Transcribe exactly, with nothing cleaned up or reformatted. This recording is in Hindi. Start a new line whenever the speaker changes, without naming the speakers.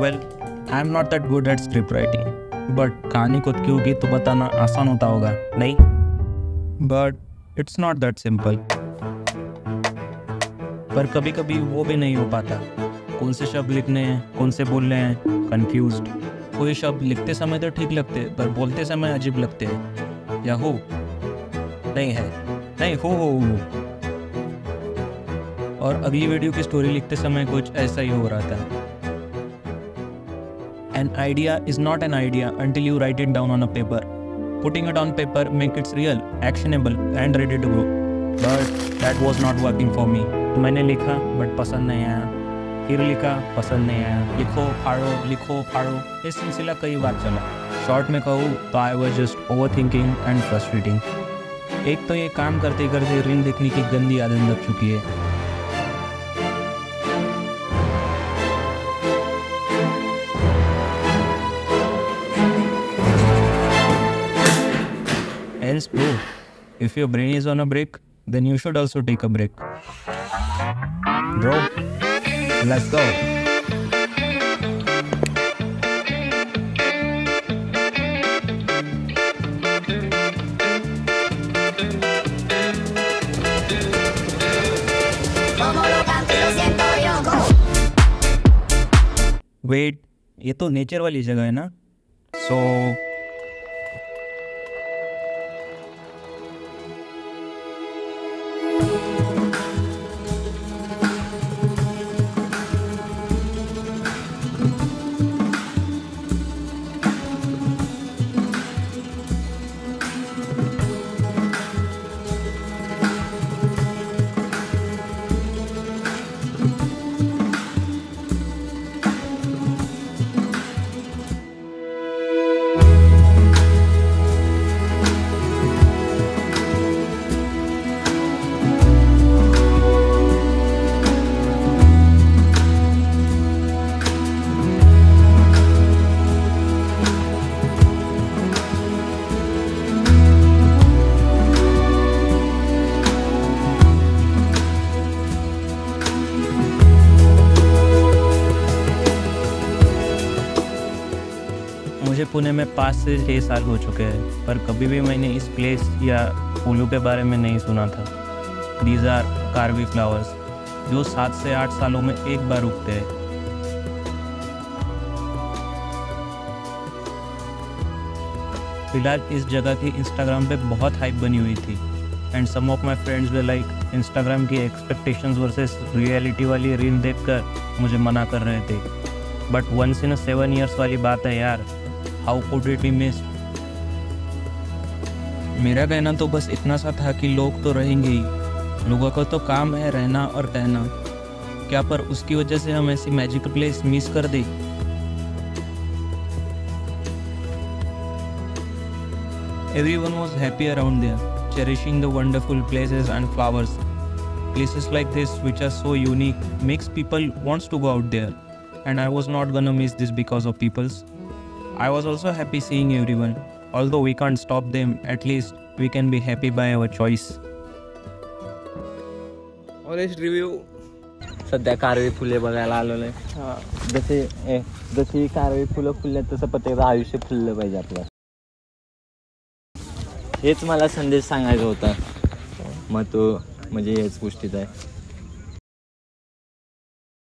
Well I am not that good at script writing, but कहानी खुद की होगी तो बताना आसान होता होगा, नहीं? But it's not that simple. पर कभी कभी वो भी नहीं हो पाता। कौन से शब्द लिखने हैं, कौन से बोलने हैं, कंफ्यूज्ड। कोई शब्द लिखते समय तो ठीक लगते पर बोलते समय अजीब लगते हैं। या हो नहीं है, नहीं हो हो हो। और अगली वीडियो की स्टोरी लिखते समय कुछ ऐसा ही हो रहा था। An idea is not an idea until you write it down on a paper. Putting it on paper make it real, actionable and ready to go. But that was not working for me. मैंने लिखा बट पसंद नहीं आया, फिर लिखा पसंद नहीं आया, लिखो फाड़ो लिखो फाड़ो, ये सिलसिला कई बार चला। शॉर्ट में कहूँ तो I was just over thinking and frustrating. एक तो ये काम करते करते रील देखने की गंदी आदत लग चुकी है। Else, bro, if your brain is on a break, then you should also take a break. Bro, let's go. Wait, ये तो नेचर वाली जगह है ना? So मुझे पुणे में पाँच से छः साल हो चुके हैं, पर कभी भी मैंने इस प्लेस या फूलों के बारे में नहीं सुना था। दीज आर कारवी फ्लावर्स, जो सात से आठ सालों में एक बार उगते हैं। फिलहाल इस जगह की इंस्टाग्राम पे बहुत हाइप बनी हुई थी and some of my friends were like Instagram की एक्सपेक्टेशंस वर्सेस रियलिटी वाली रील देखकर मुझे मना कर रहे थे। But once in a seven years वाली बात है यार, how could it be missed. मेरा कहना तो बस इतना सा था कि लोग तो रहेंगे ही, लोगों का तो काम है रहना और कहना। क्या पर उसकी वजह से हम ऐसी मैजिकल प्लेस मिस कर दें? Everyone was happy around there, cherishing the wonderful places and flowers. Places like this, which are so unique, makes people wants to go out there. And I was not gonna miss this because of people's. I was also happy seeing everyone. Although we can't stop them, at least we can be happy by our choice.
Honest review. सध्या कारवी फुले बघायला आलेलो आहे. जसे जशी कारवी फुलं फुलल्यात तसं प्रत्येकाचं आयुष्य फुललं पाहिजे आपलं. हेच मला संदेश सांगायचा होता. मग तो म्हणजे हेच गोष्टीत आहे.